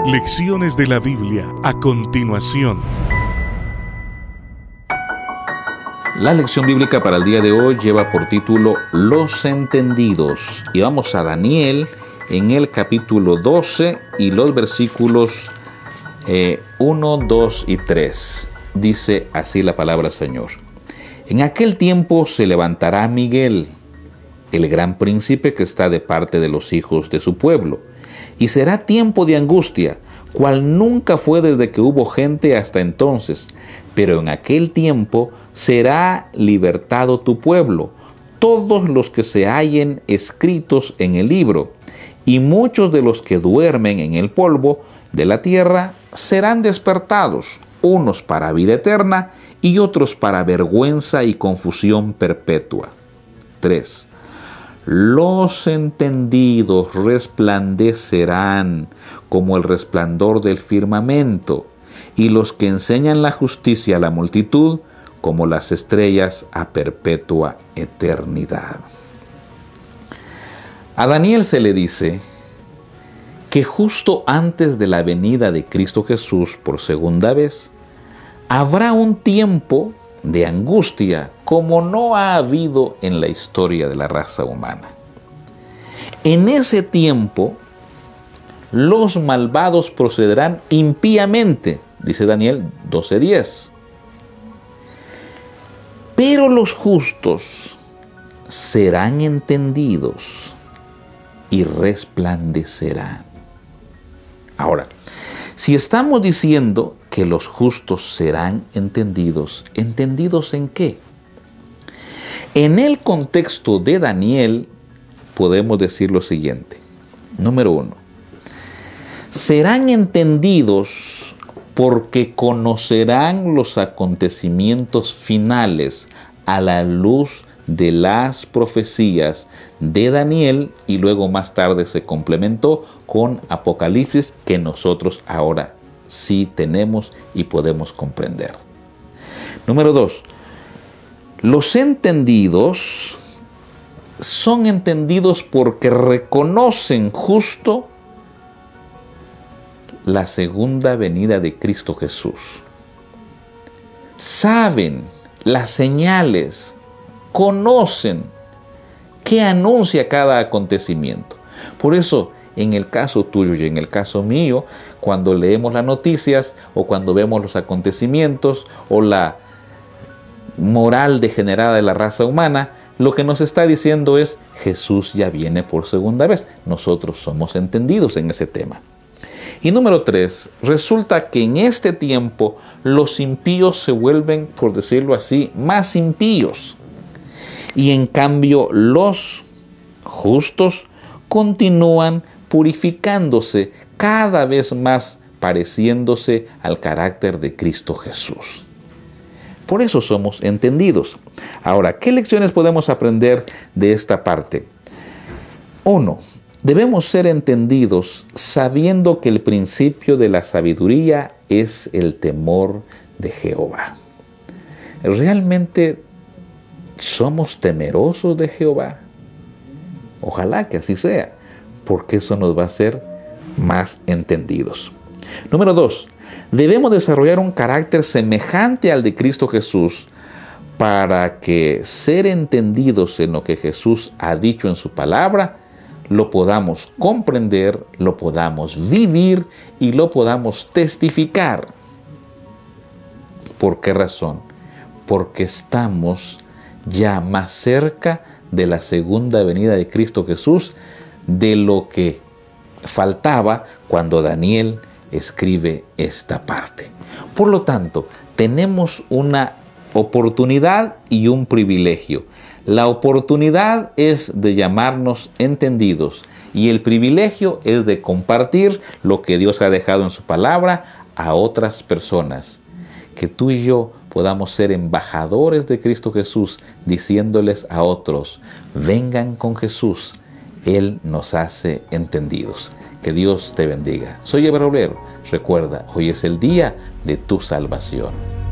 Lecciones de la Biblia a continuación. La lección bíblica para el día de hoy lleva por título Los entendidos. Y vamos a Daniel en el capítulo 12 y los versículos 1, 2 y 3. Dice así la palabra del Señor. En aquel tiempo se levantará Miguel, el gran príncipe que está de parte de los hijos de su pueblo. Y será tiempo de angustia, cual nunca fue desde que hubo gente hasta entonces. Pero en aquel tiempo será libertado tu pueblo, todos los que se hallen escritos en el libro, y muchos de los que duermen en el polvo de la tierra serán despertados, unos para vida eterna y otros para vergüenza y confusión perpetua. 3. Los entendidos resplandecerán como el resplandor del firmamento, y los que enseñan la justicia a la multitud como las estrellas a perpetua eternidad. A Daniel se le dice que justo antes de la venida de Cristo Jesús por segunda vez, habrá un tiempo de angustia como no ha habido en la historia de la raza humana. En ese tiempo, los malvados procederán impíamente, dice Daniel 12:10. Pero los justos serán entendidos y resplandecerán. Ahora, si estamos diciendo que los justos serán entendidos, ¿entendidos en qué? En el contexto de Daniel podemos decir lo siguiente. Número 1. Serán entendidos porque conocerán los acontecimientos finales a la luz de las profecías de Daniel, y luego más tarde se complementó con Apocalipsis, que nosotros ahora sí tenemos y podemos comprender. Número 2. Los entendidos son entendidos porque reconocen justo la segunda venida de Cristo Jesús. Saben las señales, conocen qué anuncia cada acontecimiento. Por eso, en el caso tuyo y en el caso mío, cuando leemos las noticias o cuando vemos los acontecimientos o la moral degenerada de la raza humana, lo que nos está diciendo es: Jesús ya viene por segunda vez. Nosotros somos entendidos en ese tema. Y número 3, resulta que en este tiempo los impíos se vuelven, por decirlo así, más impíos. Y en cambio los justos continúan purificándose, cada vez más pareciéndose al carácter de Cristo Jesús. Por eso somos entendidos. Ahora, ¿qué lecciones podemos aprender de esta parte? 1. Debemos ser entendidos sabiendo que el principio de la sabiduría es el temor de Jehová. ¿Realmente somos temerosos de Jehová? Ojalá que así sea, porque eso nos va a hacer más entendidos. Número 2. Debemos desarrollar un carácter semejante al de Cristo Jesús para que ser entendidos en lo que Jesús ha dicho en su palabra lo podamos comprender, lo podamos vivir y lo podamos testificar. ¿Por qué razón? Porque estamos ya más cerca de la segunda venida de Cristo Jesús de lo que faltaba cuando Daniel escribe esta parte. Por lo tanto, tenemos una oportunidad y un privilegio. La oportunidad es de llamarnos entendidos y el privilegio es de compartir lo que Dios ha dejado en su palabra a otras personas. Que tú y yo podamos ser embajadores de Cristo Jesús, diciéndoles a otros: vengan con Jesús, Él nos hace entendidos. Que Dios te bendiga. Soy Eber Obrero. Recuerda, hoy es el día de tu salvación.